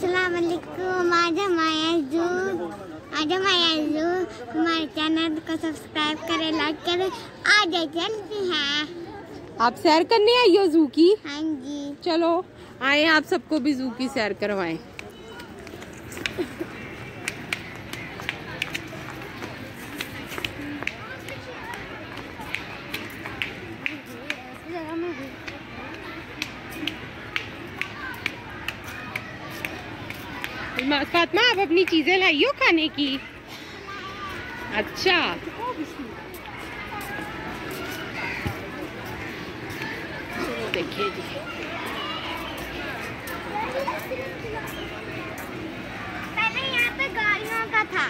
अस्सलाम वालेकुम। आज हमारे हमारे चैनल को सब्सक्राइब करें, लाइक करें। आज चलते हैं। आप सैर करने आई हो जू की? हाँ जी। चलो आए, आप सबको भी जू की सैर करवाएं। फातिमा, आप अपनी चीजें लाई हो खाने की? अच्छा, देखिए जी, पहले यहाँ पे गाड़ियों का था।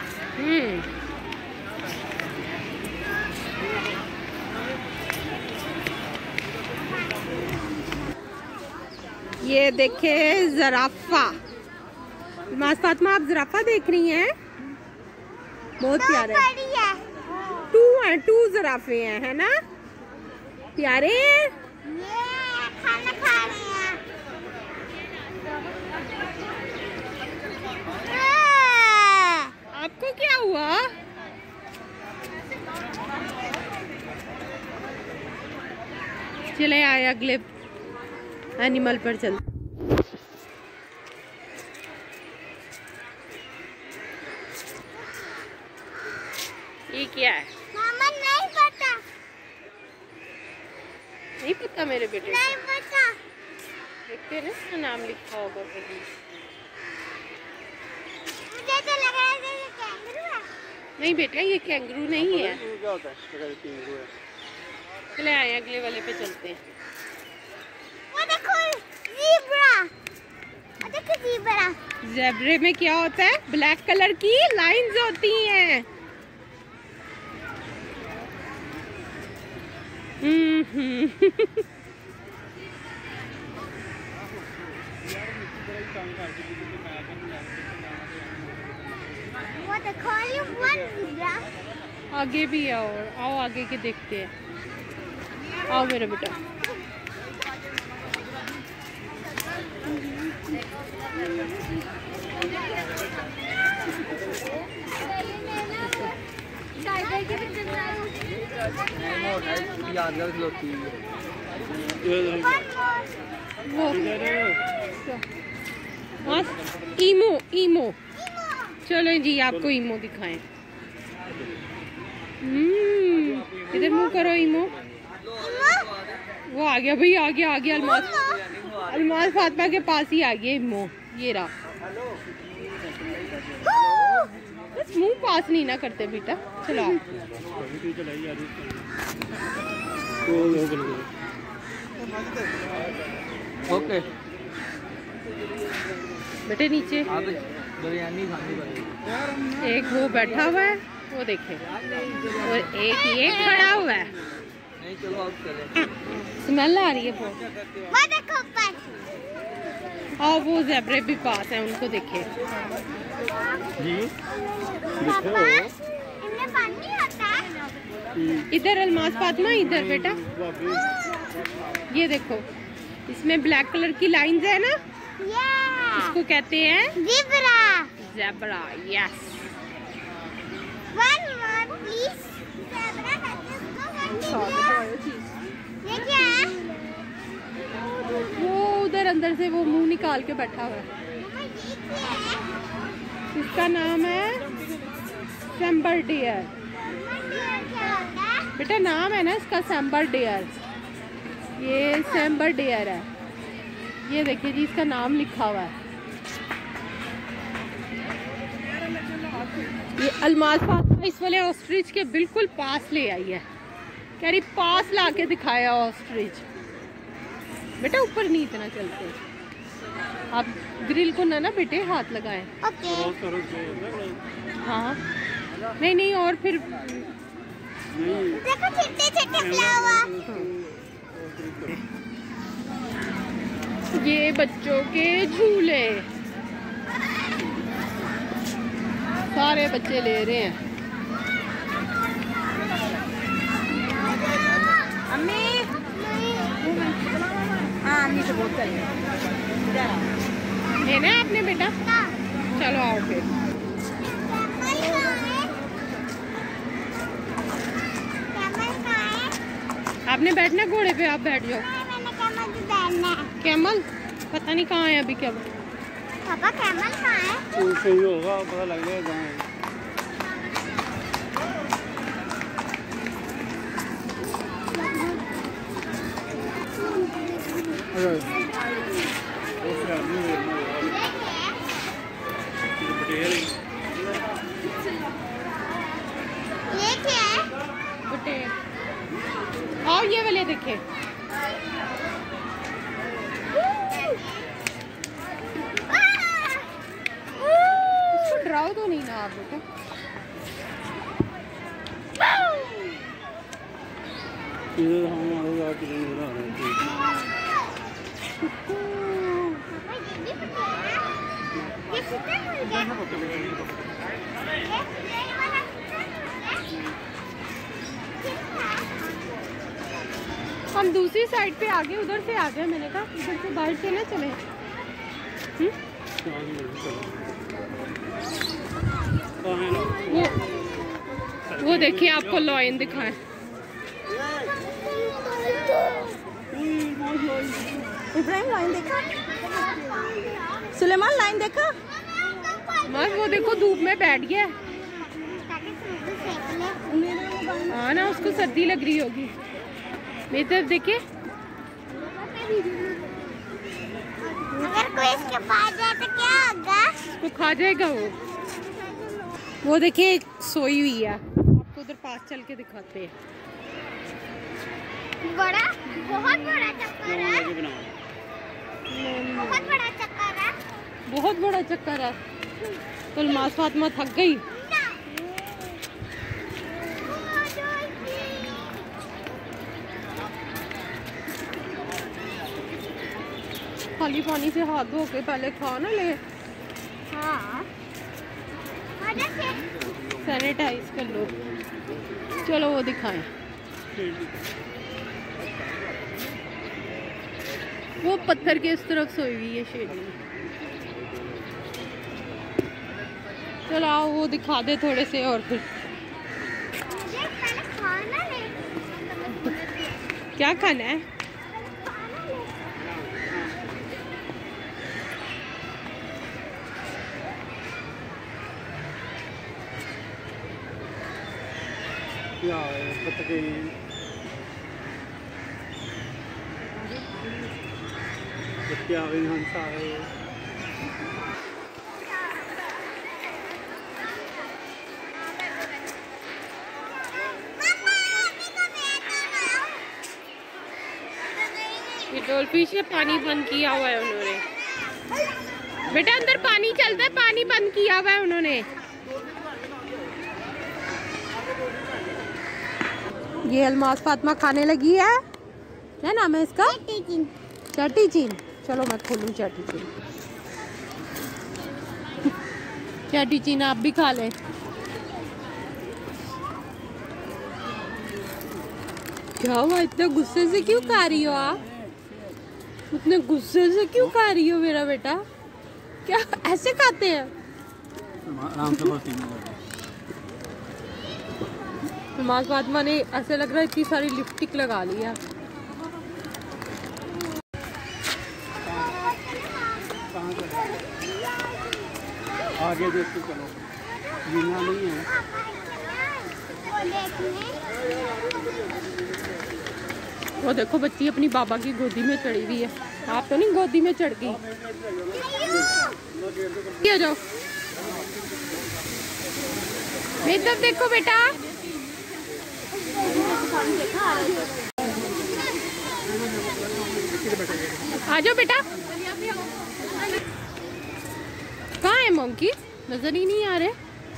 ये देखे जराफा। फातिमा, आप जराफा देख रही हैं? बहुत प्यारे है। टू जराफे हैं, है ना? प्यारे हैं। ये खाना खा रहे हैं। आपको क्या हुआ? चले आए अगले एनिमल पर चल। ये क्या है? मामा नहीं पता। नहीं पता मेरे बेटे? नहीं पता। देखते हैं ना, इसका नाम लिखा होगा कहीं। मुझे तो लग रहा है कि ये कैंगरू है। नहीं बेटा, ये कैंगरू नहीं है। क्या होता है? कैंगरू है। चले आए, अगले वाले पे चलते हैं। वो देखो ज़ीब्रा। वो देखो ज़ीब्रा। ज़ेब्रे में क्या होता है? ब्लैक कलर की लाइंस होती हैं। वो देखो ये वन ज़ीब्रा। आगे भी आओ, आओ आगे के देखते हैं। आओ मेरा बेटा। ईमो ईमो। चलो जी, आपको ईमो दिखाएं। इधर मुंह करो ईमो। वो आ गया भाई, आ गया अलमास फातिमा के पास ही आ गया ईमो। ये रहा। बस मुंह पास नहीं ना करते बेटा। चलो ओके बेटे नीचे। बिरयानी खानी पड़ेगी। एक वो बैठा हुआ है, वो देखे, और एक ये खड़ा हुआ है। नहीं, चलो आप चले। स्मेल आ रही है बहुत। वो देखो ऊपर। और वो ज़ेब्रे भी पास है, उनको देखे। जी पापा, इनमें पानी आता है। इधर अलमास फातिमा, इधर बेटा। ये देखो, इसमें ब्लैक कलर की लाइंस है ना, इसको कहते हैं zebra. Zebra. Yes. One more please. Zebra कहते हैं उसको। ये क्या है? वो उधर अंदर से वो मुंह निकाल के बैठा हुआ है। मम्मा ये क्या है? इसका नाम है सैम्बर डियर। मम्मा ये क्या होता है? बेटा नाम है ना इसका, सैम्बर डियर। ये सैम्बर डियर है। ये देखिए जी, इसका नाम लिखा हुआ है। ये अलमास फातिमा इस वाले ऑस्ट्रिच के बिल्कुल पास ले आई है। कह रही पास ला के दिखाया ऑस्ट्रिच। बेटा ऊपर नहीं इतना चलते, आप ग्रिल को ना बेटे हाथ लगाएं। ओके। हाँ, नहीं और फिर देखो छोटे-छोटे फ्लावर। ये बच्चों के झूले सारे बच्चे ले रहे हैं। अम्मी, हाँ अम्मी से बहुत चल लेना है आपने बेटा? चलो आओ फिर। आपने बैठना घोड़े पे? आप बैठ जाओ। कैमल पता नहीं कहाँ है अभी। क्या पापा कैमल कहाँ है? होगा, पता लग जाएगा। ये क्या है? बटेर। आओ ये वाले देखे। इसको डराओ तो नहीं ना आप बेटा। हम दूसरी साइड पे आगे उधर से आ गए। मैंने कहा इधर से बाहर से ना चले। वो देखिए आपको लॉयन दिखाएं। इब्राहिम लाइन देखा? सुलेमान लाइन देखा? बस वो देखो धूप में बैठ गया। हाँ ना, उसको सर्दी लग रही होगी। मेरी तरफ देखिए। अगर कोई इसके पास जाए तो क्या होगा? उसको खा जाएगा वो देखिए सोई हुई है। आपको उधर पास चल के दिखाते हैं। बड़ा, बहुत बड़ा चक्कर है। बहुत बड़ा चक्कर है। बहुत बड़ा चक्कर है। तो अल्मास फातिमा थक गई। खाली पानी से हाथ धो के पहले खा ना ले। हाँ। सैनिटाइज कर लो। चलो वो दिखाएं। वो पत्थर के इस तरफ सोई हुई है शेरनी। चलो आओ वो दिखा दे थोड़े से और फिर। क्या खाना है? क्या बतके बच्चे आ गए, हंस आ गए। ये डॉल्फिश है, पानी बंद किया हुआ है उन्होंने। बेटा अंदर पानी चलता है, पानी बंद किया हुआ है उन्होंने। ये अल्मास फातिमा खाने लगी है। क्या नाम है इसका? चटी चीन। चलो मैं खोलूं चटी चीन। चटी चीन आप भी खा लें। क्या हुआ, इतने गुस्से से क्यों खा रही हो आप? इतने गुस्से से क्यों खा रही हो मेरा बेटा? क्या ऐसे खाते हैं? आराम से नमाज फातिमा ने ऐसे लग रहा है इतनी सारी लिपस्टिक लगा ली है। आगे देखते चलो, जीना नहीं है। वो देखो बच्ची अपनी बाबा की गोदी में चढ़ी हुई है। आप तो नहीं गोदी में चढ़ गई? आ जाओ मेरी तरफ देखो बेटा। आ जाओ बेटा। कहाँ है मंकी? नजर ही नहीं आ रहे।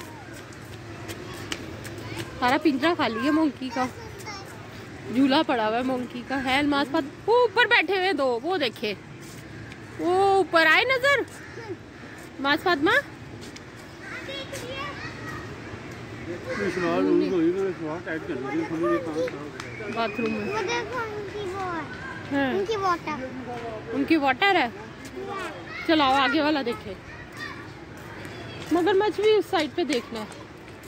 सारा पिंजरा खाली है मंकी का। झूला पड़ा हुआ है मंकी का। है अल्मास फातिमा वो ऊपर बैठे हुए दो, वो देखे वो ऊपर आए नजर। अल्मास फातिमा बाथरूम में। उनकी वाटर उनकी वाटर है। चलाओ आगे वाला देखे। मगरमच्छ भी उस साइड पे देखना है।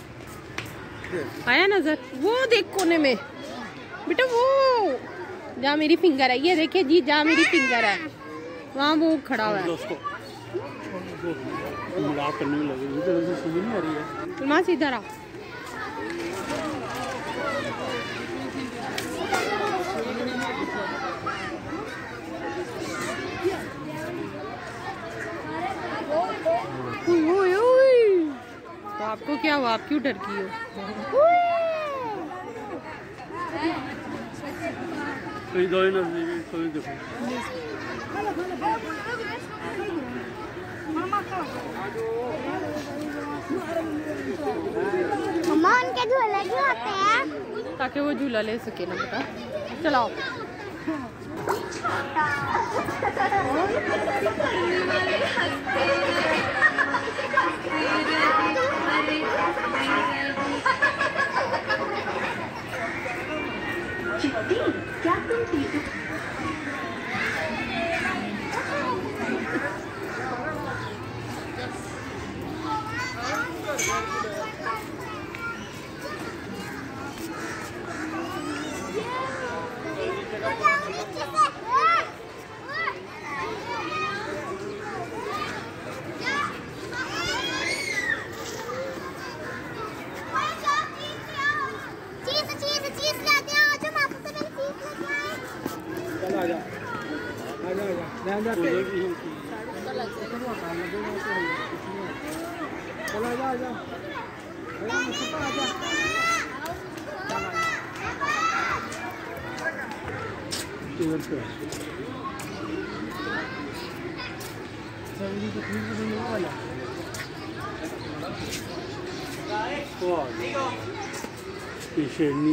आया नजर? वो देख कोने में बेटा, वो जहाँ मेरी फिंगर है, ये देखिए जी, जहाँ मेरी फिंगर है वहाँ वो खड़ा हुआ है। मजाक करने में लगे, मुझे तो समझ नहीं आ रही है। माँ सीधा रहा। तो आपको क्या हुआ? आप क्यों डर गई हो? देखो मम्मा उनके झूले क्यों होते हैं? ताकि वो झूला ले सके ना बेटा। चलाओ। क्या तुम शेरनी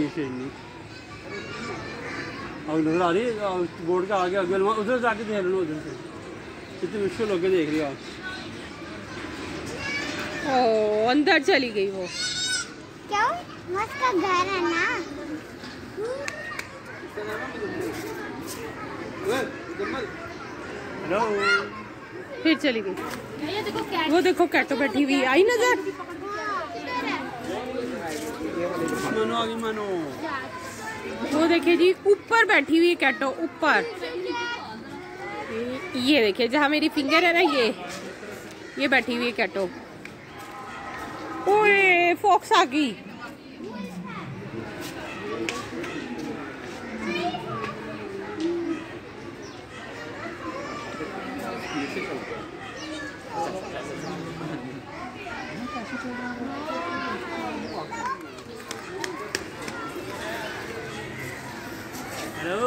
अब नजर आ रही है बोर्ड का आगे अगल वहाँ उधर जाके देख लो, उधर से इतनी मुश्किल होकर देख रही हो आप। ओ अंदर चली गई वो। क्यों? उसका घर है ना। हेलो, फिर चली गई। वो देखो कैटो बैठी हुई, आई नजर? मानो आगे मानो। वो देखिए जी, ऊपर बैठी हुई है कैटो, ऊपर। ये देखिए जहाँ मेरी फिंगर है ना, ये बैठी हुई है कैटो। ओए फॉक्स आ गई। हेलो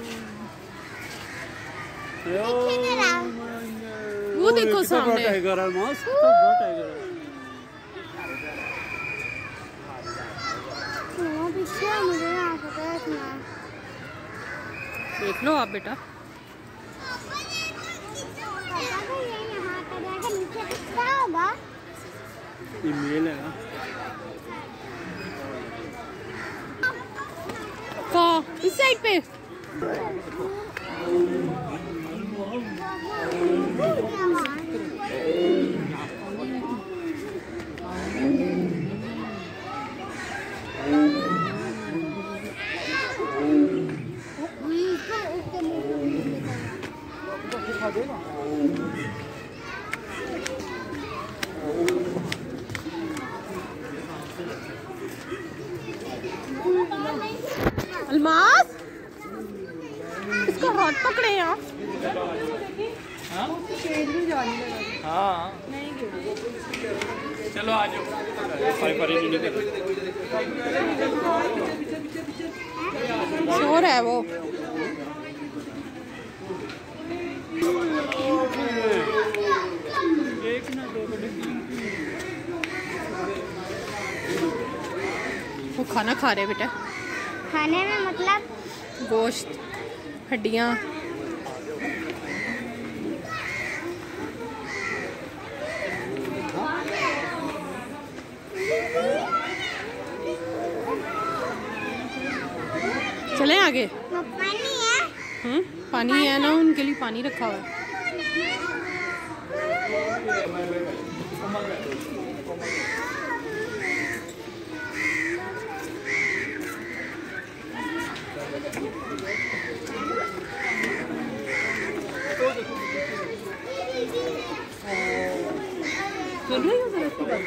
वो देखो सामने टाइगर है, मस्त टाइगर है। मुझे यहाँ पे देखना। देख लो आप बेटा। ये मेल है ना? इस साइड पे अलमास, इसको हाथ पकड़े आप। हाँ चलो आ जाओ। शोर है वो। वो खाना खा रहे बेटा। खाने में मतलब गोश्त, हड्डियाँ। चले आगे। पानी है। पानी है ना, उनके लिए पानी रखा हुआ है। सुन रही हो जरा इसकी बात?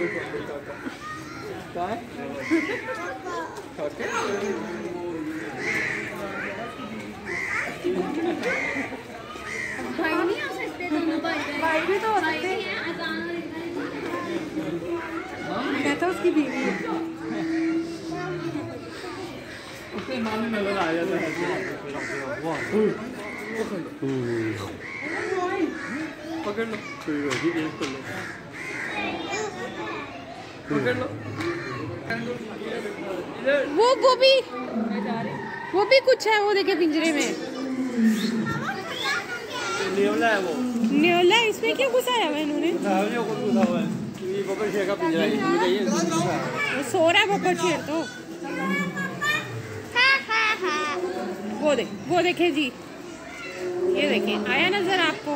भाई नहीं आ सकते दोनों भाई भी तो हो सकते हैं। मैं तो उसकी बीवी हूँ। उसके मामले में नजर आ जाता है। पकड़ लो, कोई बात नहीं, टेस्ट कर लो, पकड़ लो। वो भी कुछ है, वो देखे पिंजरे में। नेवला है वो। न्योला इसमें क्यों घुसाया हुआ इन्होंने? सामने को घुसा हुआ है। ये बकर शेर का पिंजरा है, इसमें जाइए। वो सो रहा है बब्बर शेर तो। वो देखे जी, ये देखे, आया नजर आपको?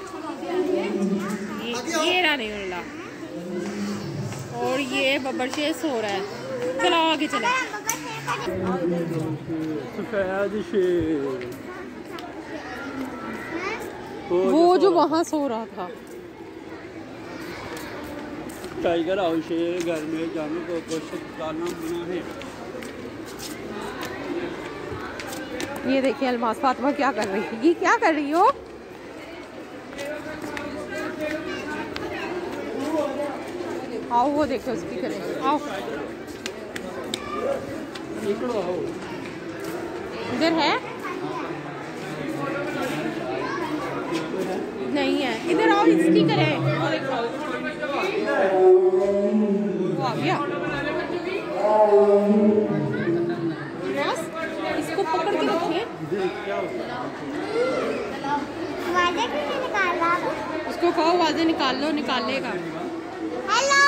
ये रहा न्योला और ये बब्बर शेर सो रहा है। चलो आगे चलो। सफेद शेर, वो जो वहाँ सो रहा था। टाइगर हाउस शेर घर में जानवर को घोषित करना मना है। ये देखिए अलमास फातिमा क्या कर रही है। ये क्या कर रही हो? आओ वो देखो उसकी करें। आओ इधर है? नहीं है, इधर आओ इसकी करें। वो आ गया। बस इसको पकड़ के रखिए। उसको कहो आवाज़ें निकाल लो, निकालेगा। हेलो,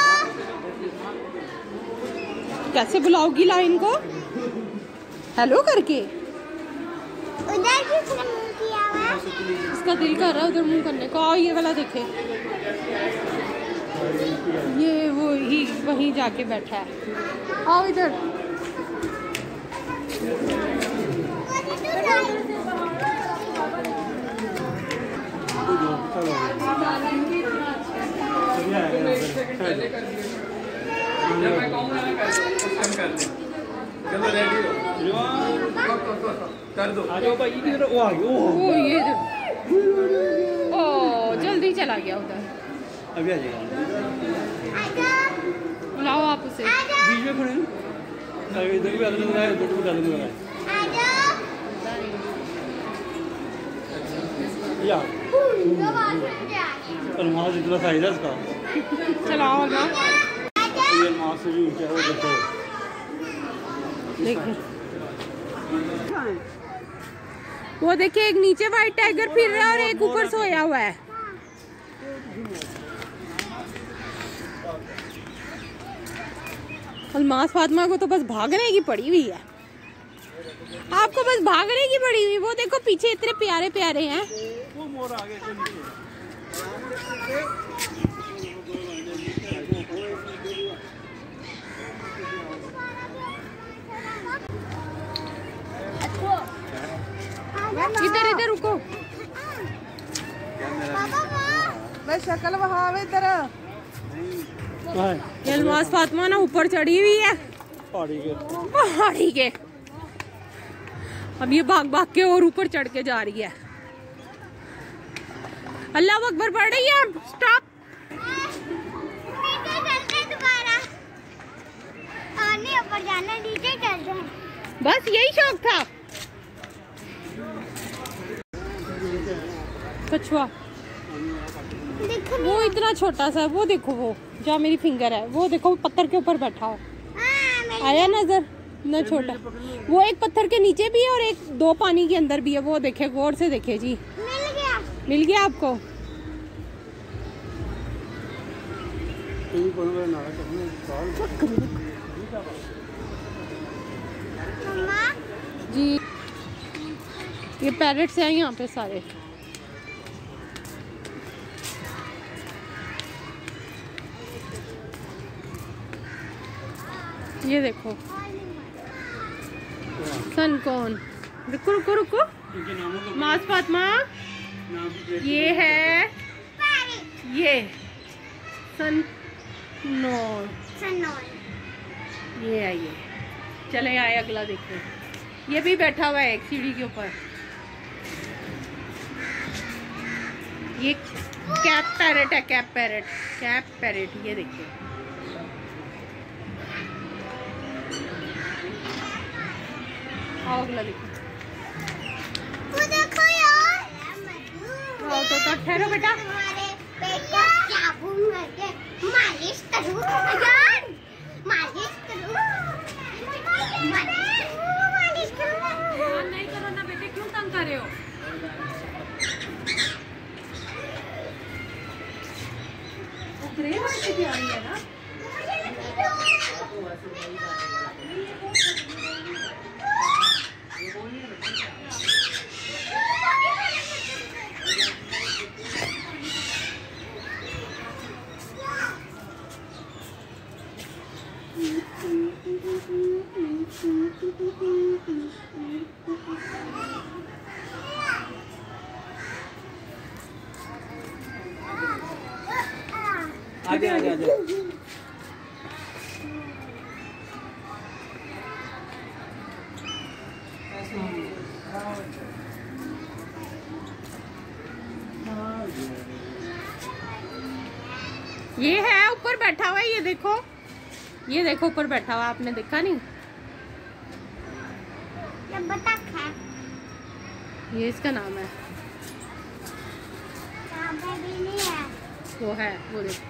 कैसे बुलाओगी लाइन को? हेलो करके। उधर किसने मुंह किया हुआ है? इसका दिल कर रहा है उधर मुंह करने को। आओ ये वाला देखे, ये वो ही वहीं जाके बैठा है। आओ इधर। चलो रेडी हो, कर दो। आ जाओ भाई, इधर वो आ गया। ओ ये ओ जल्दी चला गया उधर। अभी आ जाएगा। बुलाओ आप उसे। बीच में खड़े हैं। अरे इधर भी आदमी लगाए, इधर भी आदमी लगाए। या अलमास इतना साइज है इसका। चलाओ अलमास। ये अलमास से भी ऊंचा है, वो देखो। देखिए वो देखिए, एक नीचे व्हाइट टाइगर फिर रहा है और एक ऊपर सोया हुआ है। अलमास फातिमा को तो बस भागने की पड़ी हुई है। आपको बस भागने की पड़ी हुई। वो देखो पीछे इतने प्यारे प्यारे हैं। वो मोर आ गया इसके नीचे। इधर इधर रुको। मैं शक्ल वहाँ इधर। ये अलमास फातिमा ना ऊपर चढ़ी हुई है पहाड़ी के। अब ये भाग भाग के और ऊपर चढ़ के जा रही है। अल्लाह अकबर पढ़ रही है। स्टॉप। ऊपर जाना, नीचे चल रहे। बस यही शौक था। कछुआ वो इतना छोटा सा, वो देखो, वो जहाँ मेरी फिंगर है, वो देखो पत्थर के ऊपर बैठा हो। आया नजर? इतना छोटा। वो एक पत्थर के नीचे भी है और एक दो पानी के अंदर भी है। वो देखे, गौर से देखे जी। मिल गया आपको? जी ये पैरेट्स हैं यहाँ पे सारे। ये देखो सन कौन, रुको रुको रुको, मास फातिमा, ये है ये सन नॉर, ये आइए चले आए अगला देखो। ये भी बैठा हुआ है एक सीढ़ी के ऊपर। ये कैप पैरेट है, कैप पैरेट, कैप पैरेट, ये देखिए। आओ अगला देखो। आओ तो ठहरो बेटा। मालिश करूं यार, मालिश करूं, मालिश करूं। नहीं करो ना बेटे, क्यों तंग कर रहे हो? ग्रे वाली भी आ रही है ना। आगे आगे आगे। ये है ऊपर बैठा हुआ है, ये देखो, ये देखो ऊपर बैठा हुआ, आपने देखा नहीं? ये बतख है, ये इसका नाम है। भी नहीं है, वो है, वो देखो।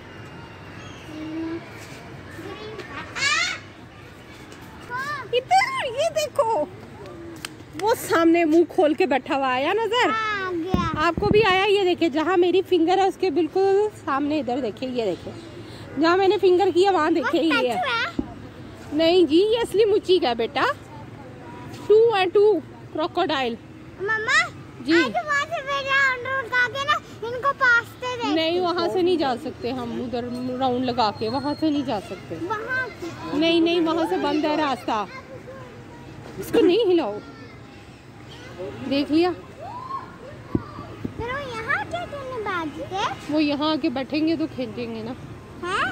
इधर ये देखो, वो सामने मुंह खोल के बैठा हुआ आया नजर? आ गया। आपको भी आया? ये देखिए जहाँ मेरी फिंगर है उसके बिल्कुल सामने, इधर देखिए, ये देखिए जहाँ मैंने फिंगर किया वहाँ देखिए ये है। नहीं जी, ये असली मुच्ची का बेटा, 2 and 2 क्रोकोडाइल। मम्मा जी आज वहाँ से राउंड लगा के ना इनको पास से दे। नहीं, वहाँ से नहीं जा सकते हम, उधर राउंड लगा के वहाँ से नहीं जा सकते। वहाँ नहीं नहीं, वहाँ से बंद है रास्ता, इसको नहीं हिलाओ। देख लिया? फिर वो यहाँ क्या करने बैठते? वो यहाँ आके बैठेंगे तो खींचेंगे ना। हैं?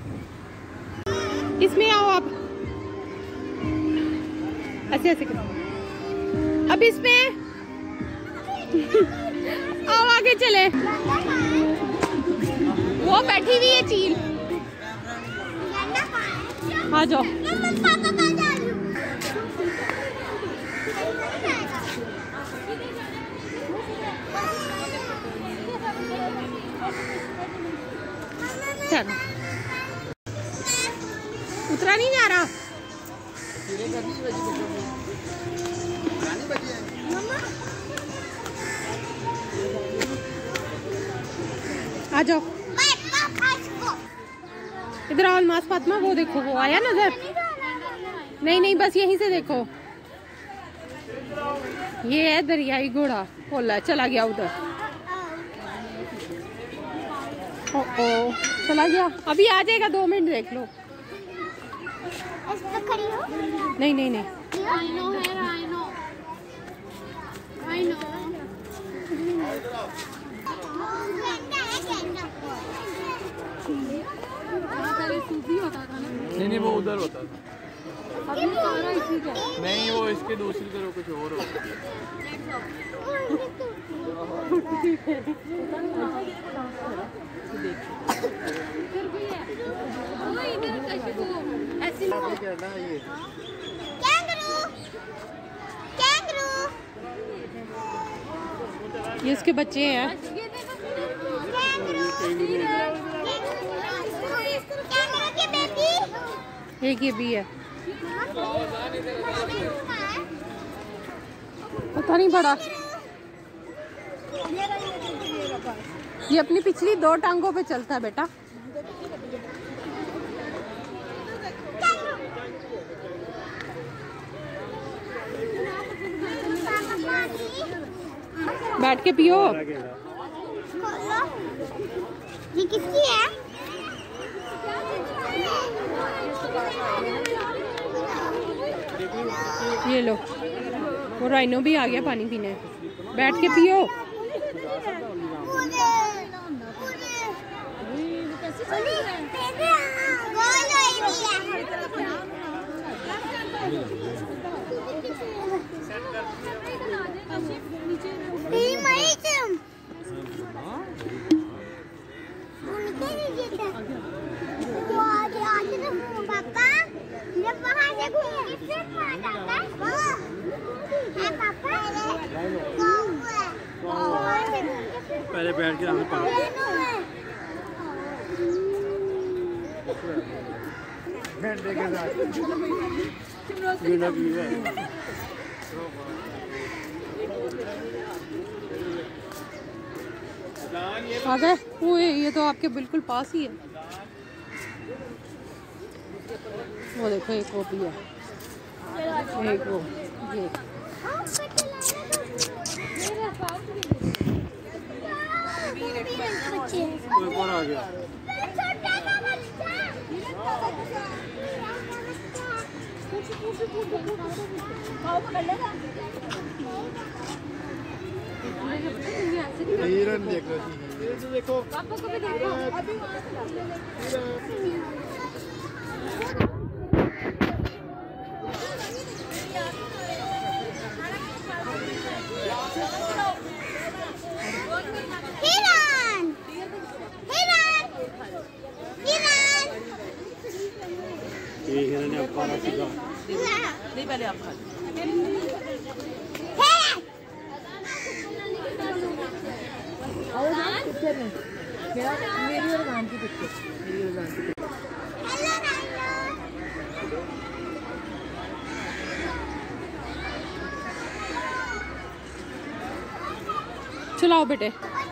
इसमें आओ आप, ऐसे ऐसे करो। अब इसमें आओ, आगे चले। वो बैठी हुई है चील, आ जाओ। पापा का जा रही हूँ। चलो, उतरा नहीं जा रहा। आ जाओ, इधर आओ मास फातिमा, वो देखो वो आया नजर। नहीं नहीं, बस यहीं से देखो, ये है दरियाई घोड़ा। ओला चला गया उधर, ओ चला गया, अभी आ जाएगा, 2 मिनट देख लो। इस पे खड़ी हो? नहीं नहीं नहीं, I know her, I know. I know. नहीं वो उधर होता था। अभी सारा इसी का। नहीं वो इसके दूसरी तरफ कुछ और होता। ये इसके बच्चे हैं। एक ये भी है, पता नहीं बड़ा। ये अपनी पिछली 2 टांगों पे चलता है बेटा। बैठ के पियो। ये किसकी है? ये लो, वो राइनो भी आ गया पानी पीने। बैठ के पियो। पापा जब वहाँ से घूमेंगे फिर वहाँ जाता है पापा। पहले बैठ के हमें पानी आ गए। ओए ये तो आपके बिल्कुल पास ही है। वो देखो एक वो भी है, एक वो ये। ऊपर आ गया। देखो पापा को भी देखो। नहीं पहले आप खा मेरी और राम की पिक्चर, मेरी और राम की। चलाओ बेटे।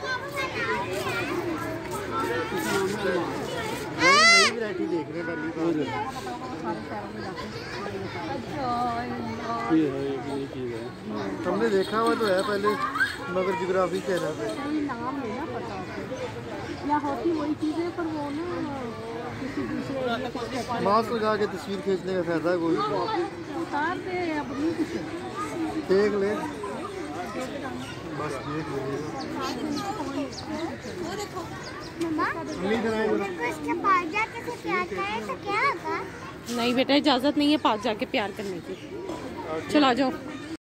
वैरायटी देख रहे हैं हमने देखा हुआ तो है पहले, मगर जियोग्राफी चैनल पे नाम लेना पता या होती वही चीजें, पर वो ना किसी दूसरे मास्क लगा के तस्वीर खींचने का फायदा कोई उतार दे अब नहीं कुछ देख ले, बस देख ले। इसके पास जाके से प्यार करे तो क्या होगा? नहीं बेटा, इजाजत नहीं है पास जाके प्यार करने की। चला जाओ।